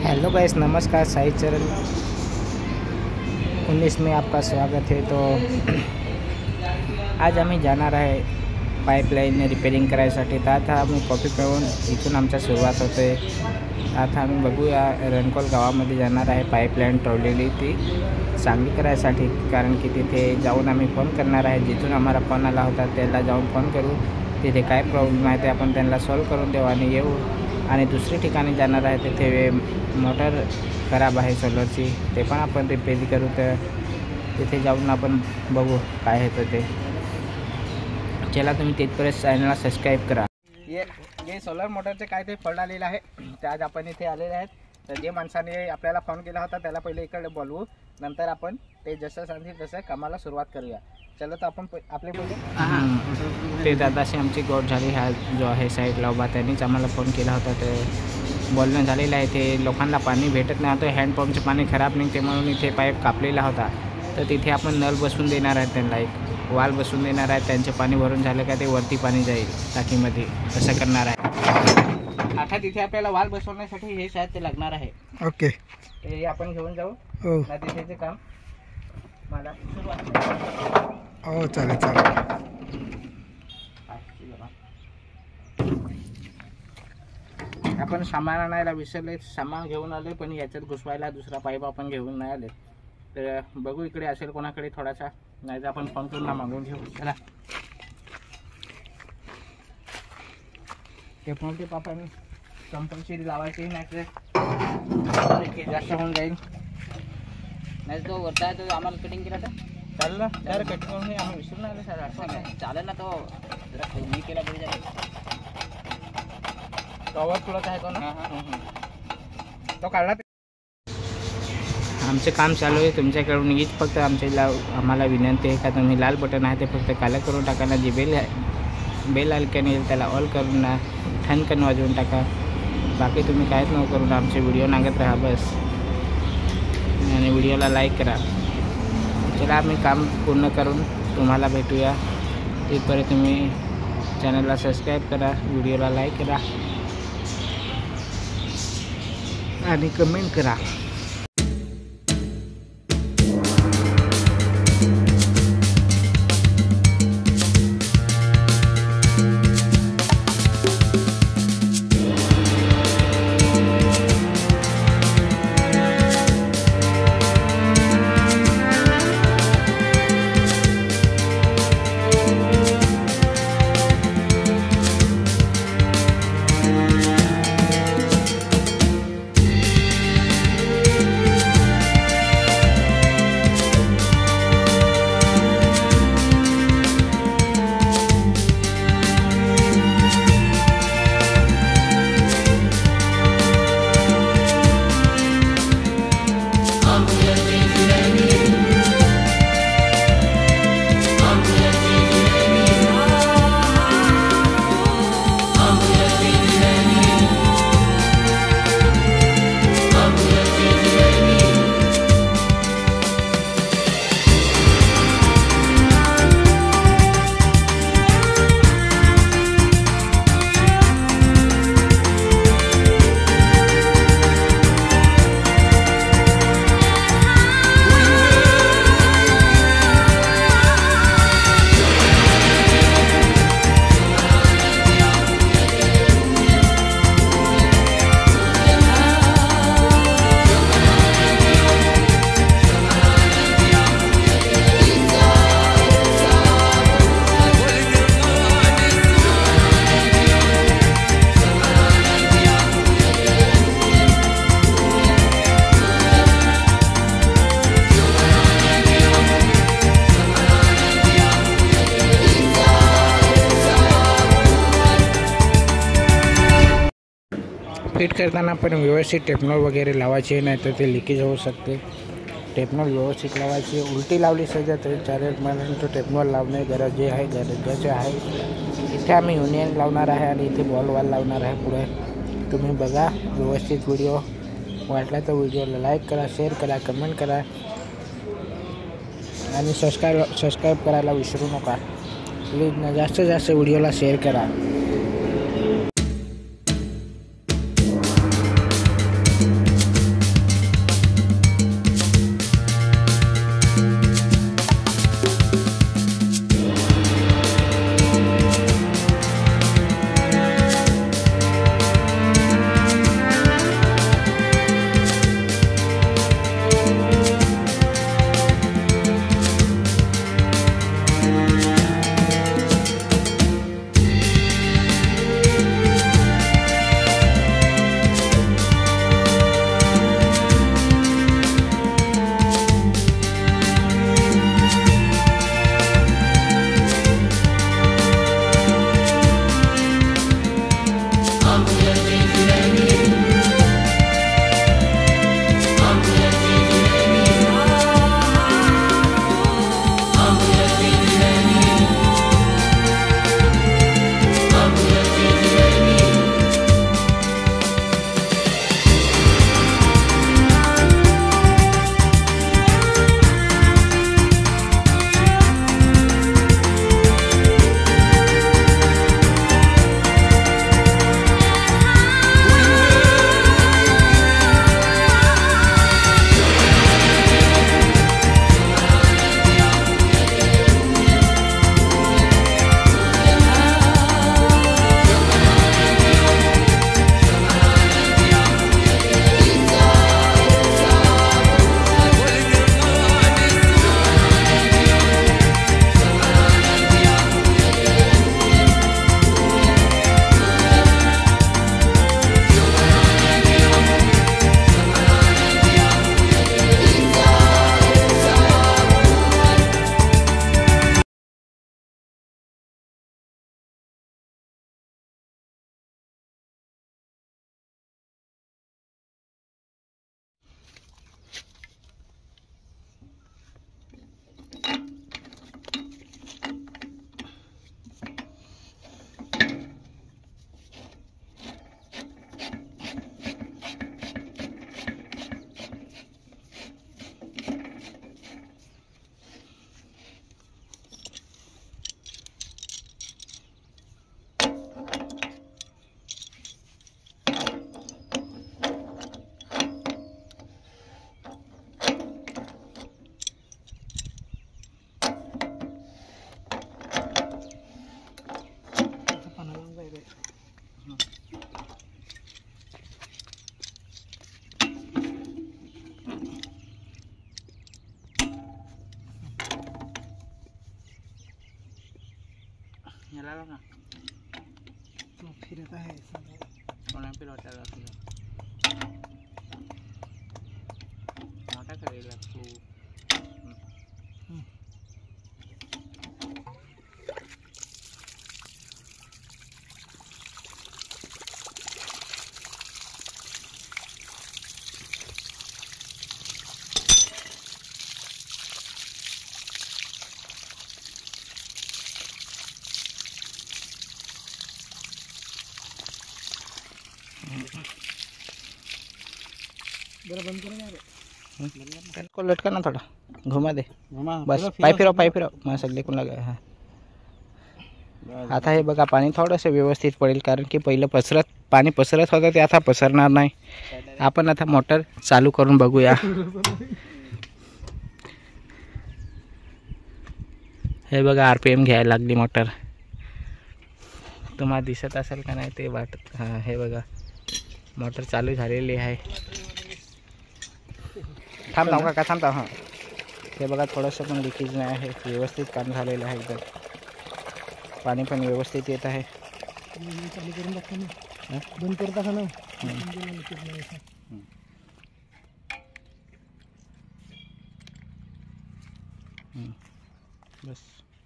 Hello guys, नमस्कार। साई चरण 19 में आपका स्वागत है। तो आज आम्ही जाणार आहे पाईपलाईन रिपेरिंग करायसाठी। तर आता आम्ही कॉफी पिऊन इथून आमचा सुरुवात होते। आता आम्ही बघूया रणकोल गावामध्ये जाणार आहे पाईपलाईन तोडलेली ती चांगली करायसाठी, कारण की तिथे जाऊन आम्ही फोन करणार आहे। जिथून आम्हाला फोन आला होता त्याला जाऊन फोन करू, तिथे काय प्रॉब्लेम आहे ते आपण त्यांना सॉल्व करून देऊ आणि येऊ। आणि दुसरी ठिकाणी जाणार आहे, तिथे मोटर खराब आहे सोलरची, ते पण आपण रिपेअर करू। तर तिथे जाऊन आपण बघू काय आहे ते। चला तुम्ही तिथपर्यंत चॅनलला सबस्क्राईब करा। ये सोलर मोटरचे काय ते फळ आलेलं आहे, ते आज आपण इथे आलेले आहेत। तर जे माणसाने आपल्याला फोन केला होता त्याला पहिले इकडे बोलवू, नंतर आपण ते जसं सांगतील तसं कामाला सुरुवात करूया। चला तर आपण आपले बोलू। ते दादाशी आमची गोट झाली। हा जो आहे साईडला उभा त्यांनीच आम्हाला फोन केला होता। ते बोलणं झालेलं आहे, ते लोकांना पाणी भेटत नाही होतं, हँडपंपचं पाणी खराब निघते म्हणून इथे पाईप कापलेला होता। तर तिथे आपण नळ बसवून देणार आहे, त्यांना एक वाल बसवून देणार आहे। त्यांचे पाणी भरून झालं का ते वरती पाणी जाईल टाकीमध्ये, असं करणार आहे। आता तिथे आपल्याला वाल बसवण्यासाठी हे शायद ते लागणार आहे। ओके, हे आपण घेऊन जाऊ। हो तिथेचे काम मला सुरुवात। हो, चालेल चालेल। आपण सामान आणायला विसरले, सामान घेऊन आले पण याच्यात घुसवायला दुसरा पाईप आपण घेऊन नाही आले। तर बघू इकडे असेल कोणाकडे थोडासा, नाही तर आपण फोन करून मागून घेऊ। चला ते आपण कंपल्सरी लावायची, नाही तर जास्त होऊन जाईल। नाही तो वरता तो आम्हाला कटिंग केला तर चालेल ना, तर कटिंग करून आम्ही विसरून आले सर। असं चालेल ना, तो जरा मी केला तरी चालेल। कवर तुला आहे तो ना, तो काढला। आमचे काम चालू आहे, तुमच्याकडून हीच फक्त आम्हाला विनंती आहे का तुम्ही लाल बटन आहे ते फक्त कालं करून टाका ना। जी बेल आयकॉन येईल त्याला ऑल करून ना ठणकन वाजवून टाका। बाकी तुम्ही काहीच नको करून आमचे व्हिडिओ नागत राहा बस, आणि व्हिडिओला लाईक करा। चला आम्ही काम पूर्ण करून तुम्हाला भेटूया। तिथपर्यंत तुम्ही चॅनलला सबस्क्राईब करा, व्हिडिओला लाईक करा आणि कमेंट करा। फिट करताना पण व्यवस्थित टेपनॉल वगैरे लावायचे, नाही तर ते लिकेज होऊ शकते। टेपनॉल व्यवस्थित लावायची, उलटी लावली सध्या तरी चालेल, मला तो टेपनॉल लावणे गरजेचे आहे। इथे आम्ही युनियन लावणार आहे आणि इथे बॉल वाल लावणार आहे पुढे। तुम्ही बघा व्यवस्थित व्हिडिओ, वाटला तर व्हिडिओला लाईक करा, शेअर करा, कमेंट करा आणि सबस्क्राईब करायला विसरू नका प्लीज। जास्तीत जास्त व्हिडिओला शेअर करा। डाला ना तो फिर आता है कोणा पे रोटा रखियो मोटा करेला तू जरा बंद करो यार को लटका ना थोड़ा घुमा दे घुमा बस पाय फिरव मग सगळे कोण लागा हां आता हे बघा पाणी थोडंसं व्यवस्थित पडेल कारण की पहिलं पाणी पसरत होतं ते आता पसरणार नाही. आपण आता मोटर चालू करून बघूया. हे बघा RPM घ्यायला लागली मोटर. तुम्हाला दिसत असेल का नाही ते वाटत. हां हे बघा मोटर चालू झालेली आहे. थांब ना का थांबता. हां हे बघा थोडंसं पण लिकेज नाही आहे. व्यवस्थित काम झालेलं आहे. एकदम पाणी पण व्यवस्थित येत आहे. चालू करून टाका ना बंद करता का ना बस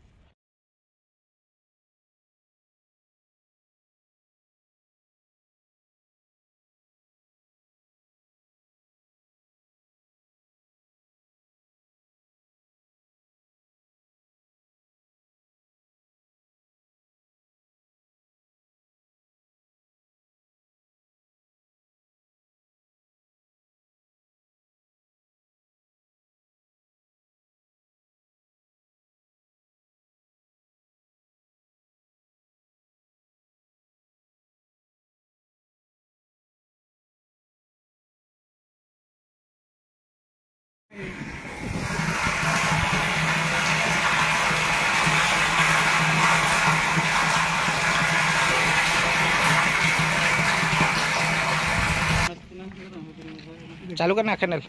चालू करना खनल.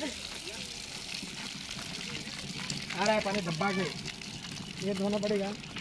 आ रहा है पानी धब्बा के ये धोना पड़ेगा.